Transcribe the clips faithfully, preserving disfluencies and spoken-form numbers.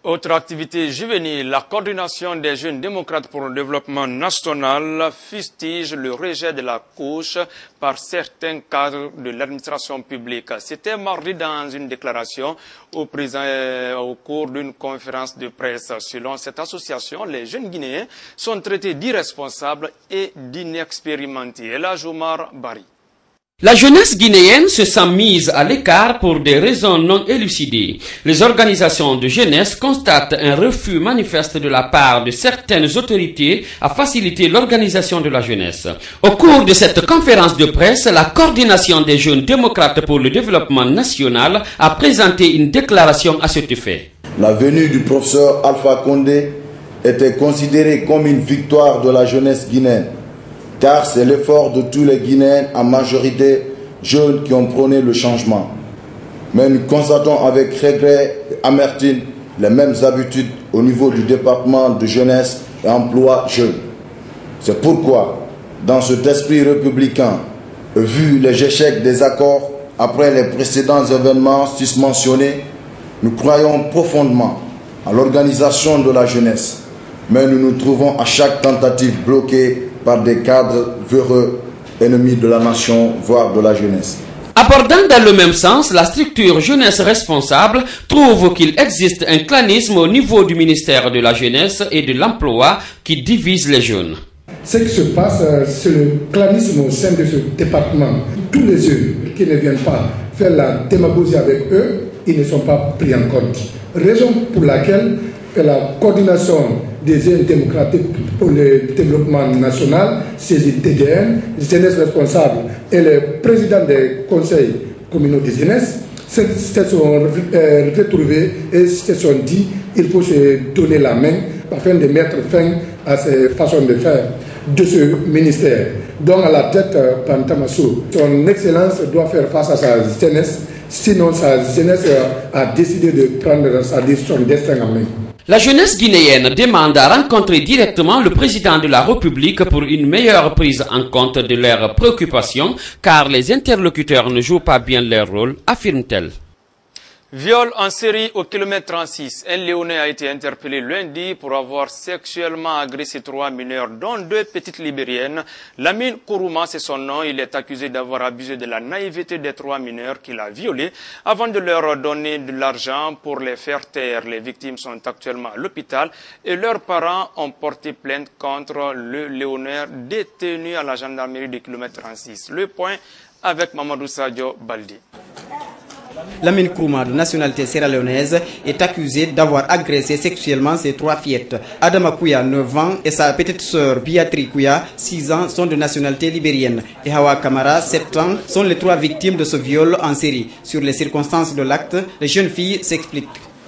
Autre activité juvénile, la coordination des jeunes démocrates pour le développement national fustige le rejet de la couche par certains cadres de l'administration publique. C'était mardi dans une déclaration au, présent, au cours d'une conférence de presse. Selon cette association, les jeunes Guinéens sont traités d'irresponsables et d'inexpérimentés. Et là, Joumar Bari. La jeunesse guinéenne se sent mise à l'écart pour des raisons non élucidées. Les organisations de jeunesse constatent un refus manifeste de la part de certaines autorités à faciliter l'organisation de la jeunesse. Au cours de cette conférence de presse, la coordination des jeunes démocrates pour le développement national a présenté une déclaration à cet effet. La venue du professeur Alpha Condé était considérée comme une victoire de la jeunesse guinéenne, car c'est l'effort de tous les Guinéens, en majorité jeunes, qui ont prôné le changement. Mais nous constatons avec regret et amertume les mêmes habitudes au niveau du département de jeunesse et emploi jeunes. C'est pourquoi, dans cet esprit républicain, vu les échecs des accords après les précédents événements susmentionnés, nous croyons profondément à l'organisation de la jeunesse. Mais nous nous trouvons à chaque tentative bloquée par des cadres véreux, ennemis de la nation, voire de la jeunesse. Abordant dans le même sens, la structure jeunesse responsable trouve qu'il existe un clanisme au niveau du ministère de la jeunesse et de l'emploi qui divise les jeunes. Ce qui se passe, c'est le clanisme au sein de ce département. Tous les jeunes qui ne viennent pas faire la démagogie avec eux, ils ne sont pas pris en compte. Raison pour laquelle la coordination des jeunes démocratiques pour le développement national, C G D D N, jeunesse responsable et le président des conseils communaux de jeunesse, se sont retrouvés et se sont dit qu'il faut se donner la main afin de mettre fin à ces façons de faire de ce ministère. Donc à la tête, Pantamassou, son excellence doit faire face à sa jeunesse, sinon sa jeunesse a décidé de prendre son destin en main. La jeunesse guinéenne demande à rencontrer directement le président de la République pour une meilleure prise en compte de leurs préoccupations, car les interlocuteurs ne jouent pas bien leur rôle, affirme-t-elle. Viol en série au kilomètre trente-six. Un Léonais a été interpellé lundi pour avoir sexuellement agressé trois mineurs, dont deux petites libériennes. Lamine Kourouma, c'est son nom. Il est accusé d'avoir abusé de la naïveté des trois mineurs qu'il a violés avant de leur donner de l'argent pour les faire taire. Les victimes sont actuellement à l'hôpital et leurs parents ont porté plainte contre le Léonais détenu à la gendarmerie du kilomètre trente-six. Le point avec Mamadou Sadio Baldi. Lamine Kourouma, de nationalité sierra-léonaise, est accusé d'avoir agressé sexuellement ses trois fillettes. Adama Kouya, neuf ans, et sa petite sœur Biatri Kouya, six ans, sont de nationalité libérienne. Et Hawa Kamara, sept ans, sont les trois victimes de ce viol en série. Sur les circonstances de l'acte, les jeunes filles s'expliquent.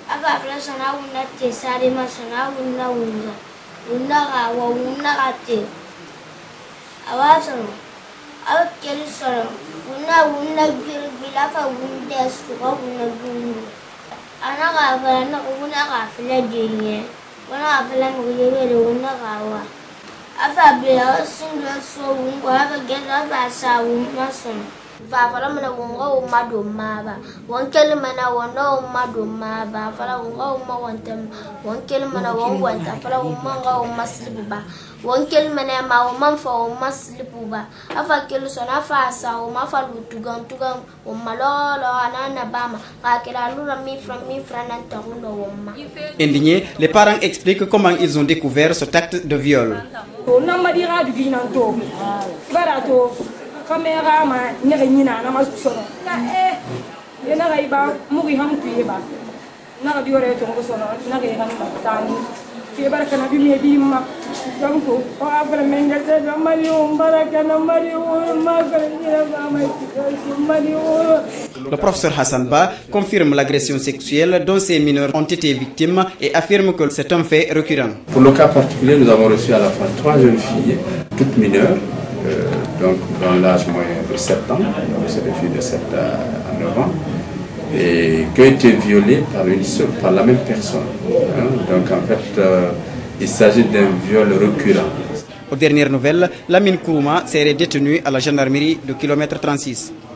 Awa keli soro una una bil bilafa wunde suka una gundu ana ka fala na una ka fala dinye una ka fala mu yebe una ka wa afa be single so ungo aba gela ba sa uma son va fala mana ungo uma do maba wonkeli mana wono uma do maba fala ungo uma wontem wonkeli mana won wanta fala uma ngo uma slibuba wonkel mena ma o man fa o maslipuba afa kelu sona fa sa o ma fa lutugan tugan o malolo anana bama ka kela lura mi from mi franan tarundo womma. Indignés, les parents expliquent comment ils ont découvert cet acte de viol. O namba di radio ginanto barato kamera ma nyina na masoro na eh yana gaiba mugi hamtu ba na di ore to ngo soro na ga yana tani ke baraka na bi me bi ma donc o abra menga se do mari o baraka na mari o ma ga ni ba ma mari o. Le professeur Hassan Ba confirme l'agression sexuelle dont ces mineurs ont été victimes et affirme que c'est un fait récurrent. Pour le cas particulier, nous avons reçu à la fois trois jeunes filles, toutes mineures, euh, donc dans l'âge moyen de sept ans, donc c'est des filles de sept à neuf ans, et qui ont été violées par une seule, par la même personne. Hein. Donc en fait, euh, il s'agit d'un viol récurrent. Aux dernières nouvelles, Lamine Kourouma serait détenu à la gendarmerie de kilomètre trente-six.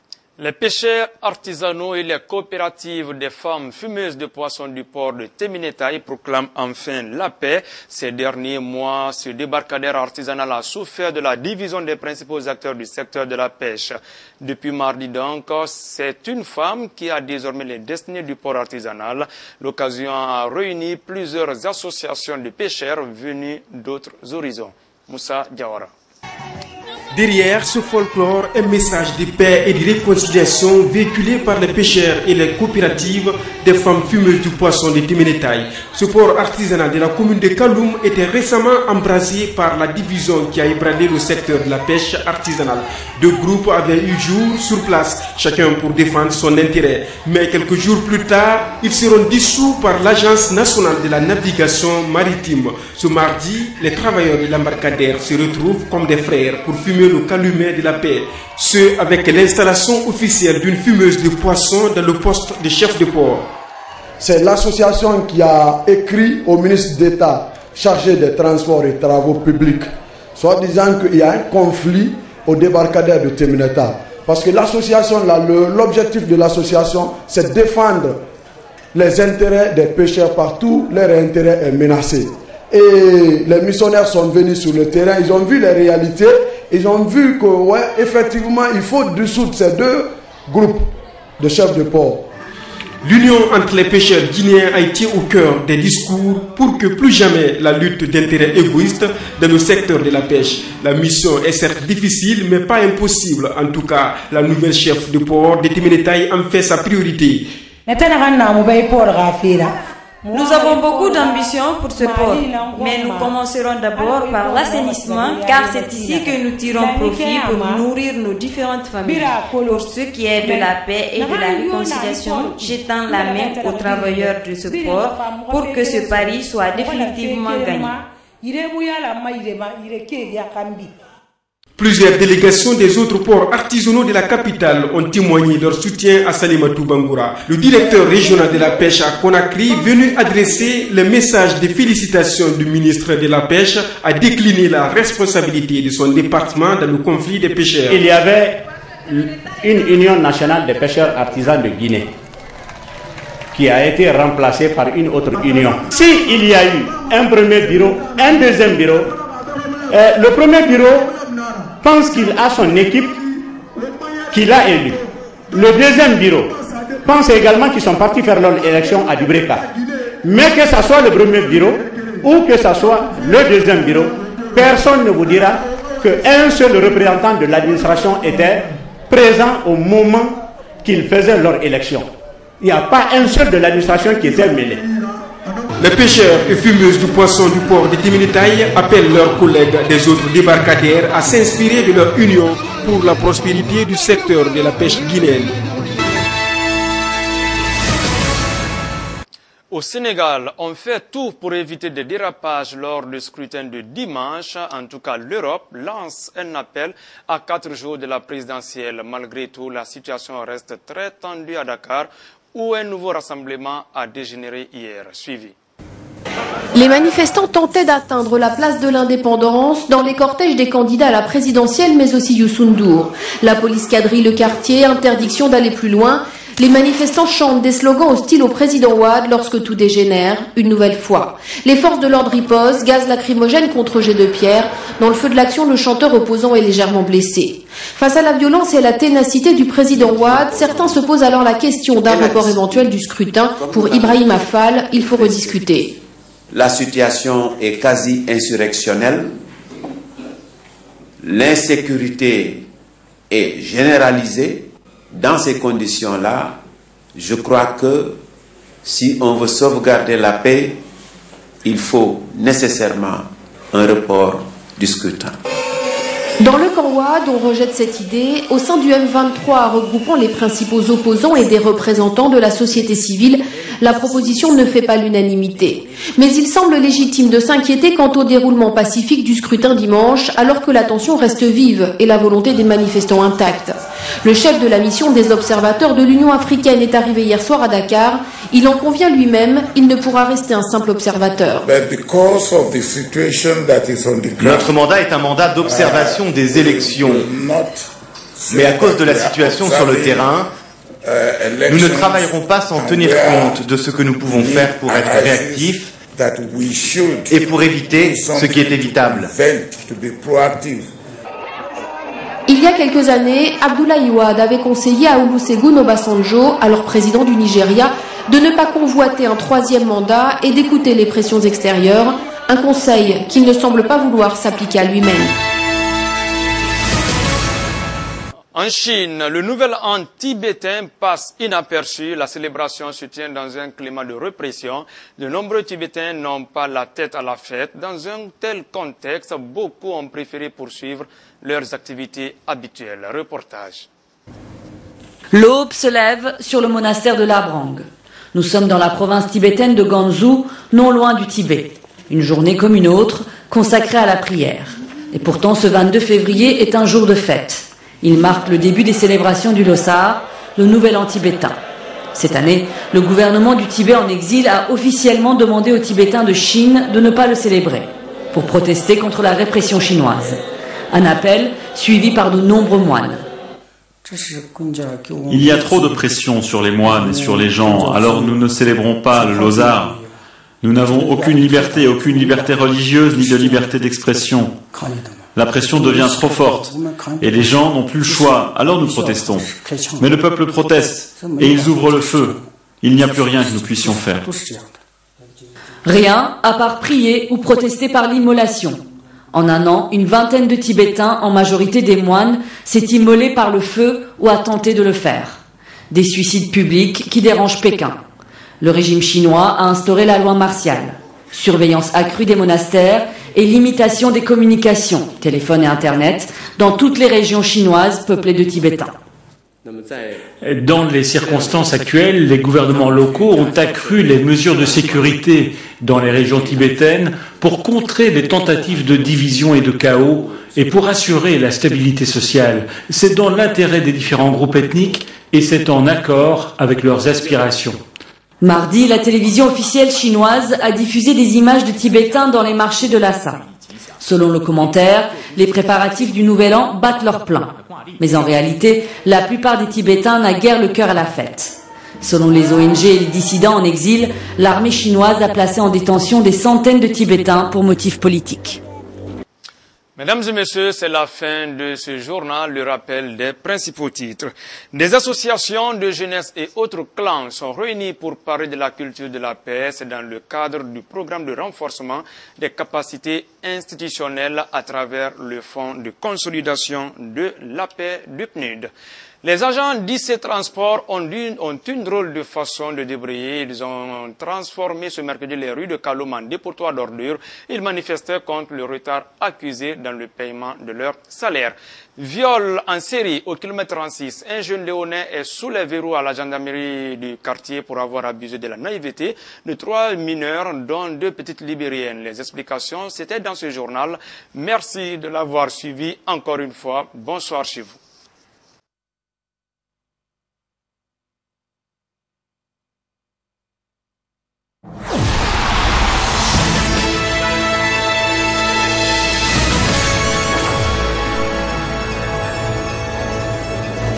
Les pêcheurs artisanaux et les coopératives des femmes fumeuses de poissons du port de Teminetaï proclament enfin la paix. Ces derniers mois, ce débarcadère artisanal a souffert de la division des principaux acteurs du secteur de la pêche. Depuis mardi donc, c'est une femme qui a désormais les destinées du port artisanal. L'occasion a réuni plusieurs associations de pêcheurs venus d'autres horizons. Moussa Diawara. Derrière ce folklore, un message de paix et de réconciliation véhiculé par les pêcheurs et les coopératives des femmes fumeuses du poisson de Teminetaï. Ce port artisanal de la commune de Kaloum était récemment embrasé par la division qui a ébranlé le secteur de la pêche artisanale. Deux groupes avaient eu jour sur place, chacun pour défendre son intérêt. Mais quelques jours plus tard, ils seront dissous par l'Agence nationale de la navigation maritime. Ce mardi, les travailleurs de l'embarcadère se retrouvent comme des frères pour fumer le calumet de la paix, ce avec l'installation officielle d'une fumeuse de poissons dans le poste de chef de port. C'est l'association qui a écrit au ministre d'État chargé des transports et travaux publics, soit disant qu'il y a un conflit au débarcadère de Teminetaï. Parce que l'association, l'objectif de l'association, c'est de défendre les intérêts des pêcheurs partout, leur intérêt est menacé. Et les missionnaires sont venus sur le terrain, ils ont vu les réalités, ils ont vu que, ouais, effectivement, il faut dissoudre ces deux groupes de chefs de port. L'union entre les pêcheurs guinéens a été au cœur des discours pour que plus jamais la lutte d'intérêts égoïstes dans le secteur de la pêche. La mission est certes difficile, mais pas impossible. En tout cas, la nouvelle chef de port de Teminetaï en fait sa priorité. Nous avons beaucoup d'ambition pour ce port, mais nous commencerons d'abord par l'assainissement, car c'est ici que nous tirons profit pour nourrir nos différentes familles. Pour ce qui est de la paix et de la réconciliation, j'étends la main aux travailleurs de ce port pour que ce pari soit définitivement gagné. Plusieurs délégations des autres ports artisanaux de la capitale ont témoigné leur soutien à Salimatou Bangoura. Le directeur régional de la pêche à Conakry, venu adresser le message de félicitations du ministre de la Pêche, a décliné la responsabilité de son département dans le conflit des pêcheurs. Il y avait une union nationale des pêcheurs artisans de Guinée qui a été remplacée par une autre union. S'il y a eu un premier bureau, un deuxième bureau, euh, le premier bureau pense qu'il a son équipe qu'il a élue. Le deuxième bureau pense également qu'ils sont partis faire leur élection à Dubreka. Mais que ce soit le premier bureau ou que ce soit le deuxième bureau, personne ne vous dira qu'un seul représentant de l'administration était présent au moment qu'ils faisaient leur élection. Il n'y a pas un seul de l'administration qui était mêlé. Les pêcheurs et fumeuses du poisson du port de Teminetaï appellent leurs collègues des autres débarcadères à s'inspirer de leur union pour la prospérité du secteur de la pêche guinéenne. Au Sénégal, on fait tout pour éviter des dérapages lors du scrutin de dimanche. En tout cas, l'Europe lance un appel à quatre jours de la présidentielle. Malgré tout, la situation reste très tendue à Dakar, où un nouveau rassemblement a dégénéré hier. Suivi. Les manifestants tentaient d'atteindre la place de l'Indépendance dans les cortèges des candidats à la présidentielle, mais aussi Youssou N'Dour. La police quadrille le quartier, interdiction d'aller plus loin. Les manifestants chantent des slogans hostiles au président Wade lorsque tout dégénère, une nouvelle fois. Les forces de l'ordre ripostent, gaz lacrymogène contre jet de pierre. Dans le feu de l'action, le chanteur opposant est légèrement blessé. Face à la violence et à la ténacité du président Wade, certains se posent alors la question d'un report éventuel du scrutin. Pour Ibrahim Affal, il faut rediscuter. La situation est quasi insurrectionnelle. L'insécurité est généralisée. Dans ces conditions-là, je crois que si on veut sauvegarder la paix, il faut nécessairement un report du scrutin. Dans le camp Wade, on rejette cette idée. Au sein du M vingt-trois, regroupant les principaux opposants et des représentants de la société civile, la proposition ne fait pas l'unanimité. Mais il semble légitime de s'inquiéter quant au déroulement pacifique du scrutin dimanche, alors que la tension reste vive et la volonté des manifestants intacte. Le chef de la mission des observateurs de l'Union africaine est arrivé hier soir à Dakar. Il en convient lui-même, il ne pourra rester un simple observateur. Notre mandat est un mandat d'observation des élections. Mais à cause de la situation sur le terrain, nous ne travaillerons pas sans tenir compte de ce que nous pouvons faire pour être réactifs et pour éviter ce qui est évitable. Il y a quelques années, Abdoulaye Wade avait conseillé à Olusegun Obasanjo, alors président du Nigeria, de ne pas convoiter un troisième mandat et d'écouter les pressions extérieures, un conseil qu'il ne semble pas vouloir s'appliquer à lui-même. En Chine, le nouvel an tibétain passe inaperçu. La célébration se tient dans un climat de répression. De nombreux Tibétains n'ont pas la tête à la fête. Dans un tel contexte, beaucoup ont préféré poursuivre leurs activités habituelles. Reportage. L'aube se lève sur le monastère de Labrang. Nous sommes dans la province tibétaine de Gansu, non loin du Tibet. Une journée comme une autre, consacrée à la prière. Et pourtant, ce vingt-deux février est un jour de fête. Il marque le début des célébrations du Losar, le nouvel an tibétain. Cette année, le gouvernement du Tibet en exil a officiellement demandé aux Tibétains de Chine de ne pas le célébrer, pour protester contre la répression chinoise. Un appel suivi par de nombreux moines. Il y a trop de pression sur les moines et sur les gens, alors nous ne célébrons pas le Losar. Nous n'avons aucune liberté, aucune liberté religieuse ni de liberté d'expression. La pression devient trop forte et les gens n'ont plus le choix, alors nous protestons. Mais le peuple proteste et ils ouvrent le feu. Il n'y a plus rien que nous puissions faire. Rien à part prier ou protester par l'immolation. En un an, une vingtaine de Tibétains, en majorité des moines, s'est immolé par le feu ou a tenté de le faire. Des suicides publics qui dérangent Pékin. Le régime chinois a instauré la loi martiale. Surveillance accrue des monastères et limitation des communications, téléphone et Internet, dans toutes les régions chinoises peuplées de Tibétains. Dans les circonstances actuelles, les gouvernements locaux ont accru les mesures de sécurité dans les régions tibétaines pour contrer les tentatives de division et de chaos et pour assurer la stabilité sociale. C'est dans l'intérêt des différents groupes ethniques et c'est en accord avec leurs aspirations. Mardi, la télévision officielle chinoise a diffusé des images de Tibétains dans les marchés de Lhasa. Selon le commentaire, les préparatifs du Nouvel An battent leur plein. Mais en réalité, la plupart des Tibétains n'a guère le cœur à la fête. Selon les O N G et les dissidents en exil, l'armée chinoise a placé en détention des centaines de Tibétains pour motifs politiques. Mesdames et messieurs, c'est la fin de ce journal, le rappel des principaux titres. Des associations de jeunesse et autres clans sont réunis pour parler de la culture de la paix. C'est dans le cadre du programme de renforcement des capacités institutionnelles à travers le Fonds de consolidation de la paix du P N U D. Les agents d'I C Transport ont une, ont une drôle de façon de débrayer. Ils ont transformé ce mercredi les rues de Kalom en dépotoir d'ordures. Ils manifestaient contre le retard accusé dans le paiement de leur salaire. Viol en série au kilomètre trente-six. Un jeune léonais est sous les verrous à la gendarmerie du quartier pour avoir abusé de la naïveté de trois mineurs, dont deux petites libériennes. Les explications, c'était dans ce journal. Merci de l'avoir suivi encore une fois. Bonsoir chez vous.